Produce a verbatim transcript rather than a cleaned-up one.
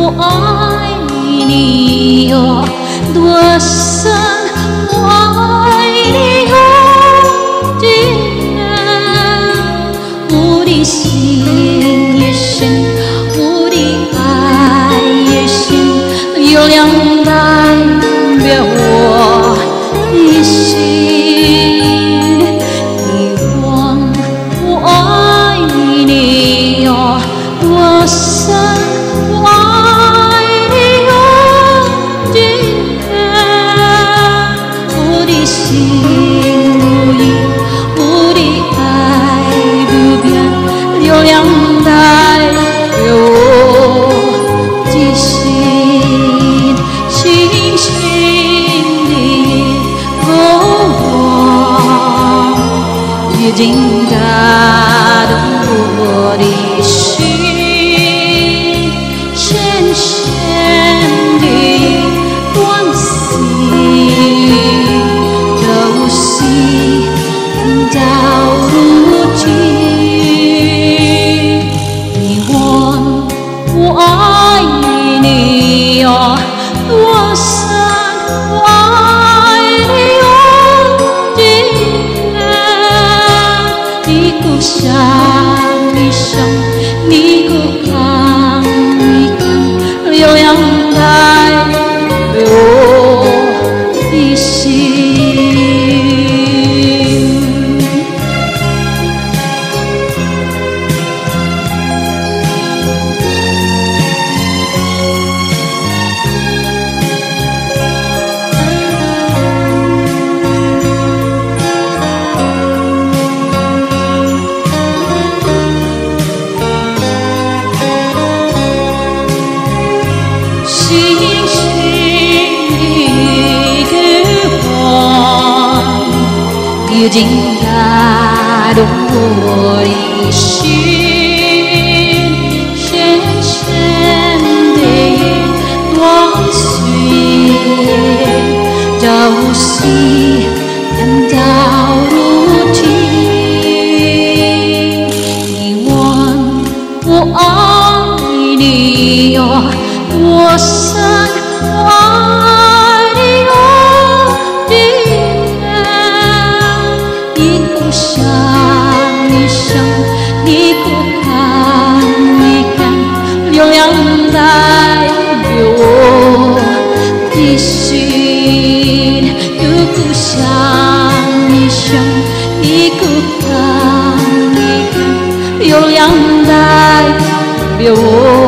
我爱你哟，多深我爱你哟，竟然我的心也深，我的爱也深，有两代表我的心。你问我爱你哟，多深？我爱你哟，竟然我的心无依，我的爱不变，有两代表我的心，轻轻地过往，已经打动我的心。深深的关系，都是到如今。你问我爱你哟，多深？我爱你哟，竟然你不想一生，你不看。有两代表我的心。已经打动我的心，深深的关系，就是到如今。你问我爱你哟，多深？我爱你哟。想一想，你不看一看，有两代表我的心。如果想一想，你不看一看，有两代表我。